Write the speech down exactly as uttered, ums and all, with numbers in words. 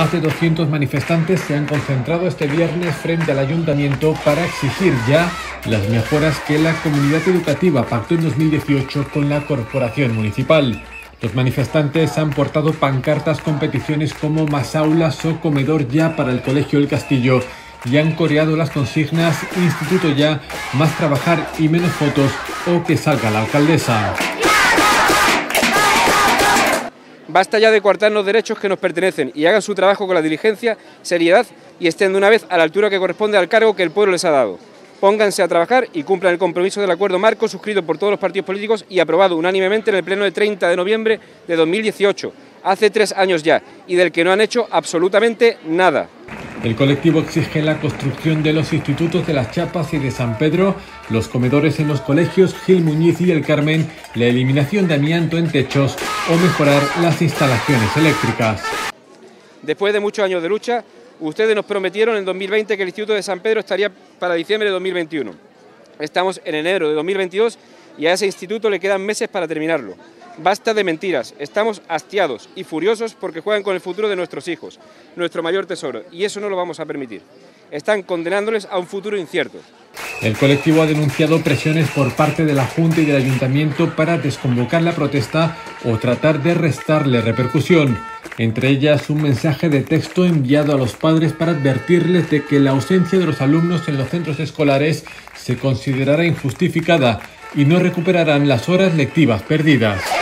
Más de doscientos manifestantes se han concentrado este viernes frente al ayuntamiento para exigir ya las mejoras que la comunidad educativa pactó en dos mil dieciocho con la corporación municipal. Los manifestantes han portado pancartas con peticiones como más aulas o comedor ya para el Colegio El Castillo y han coreado las consignas Instituto ya, más trabajar y menos fotos o que salga la alcaldesa. Basta ya de coartar los derechos que nos pertenecen y hagan su trabajo con la diligencia, seriedad y estén de una vez a la altura que corresponde al cargo que el pueblo les ha dado. Pónganse a trabajar y cumplan el compromiso del acuerdo marco suscrito por todos los partidos políticos y aprobado unánimemente en el pleno de treinta de noviembre de dos mil dieciocho, hace tres años ya, y del que no han hecho absolutamente nada. El colectivo exige la construcción de los institutos de Las Chapas y de San Pedro, los comedores en los colegios Gil Muñiz y El Carmen, la eliminación de amianto en techos o mejorar las instalaciones eléctricas. Después de muchos años de lucha, ustedes nos prometieron en dos mil veinte que el Instituto de San Pedro estaría para diciembre de dos mil veintiuno. Estamos en enero de dos mil veintidós y a ese instituto le quedan meses para terminarlo. Basta de mentiras, estamos hastiados y furiosos porque juegan con el futuro de nuestros hijos, nuestro mayor tesoro, y eso no lo vamos a permitir. Están condenándoles a un futuro incierto. El colectivo ha denunciado presiones por parte de la Junta y del Ayuntamiento para desconvocar la protesta o tratar de restarle repercusión. Entre ellas, un mensaje de texto enviado a los padres para advertirles de que la ausencia de los alumnos en los centros escolares se considerará injustificada y no recuperarán las horas lectivas perdidas.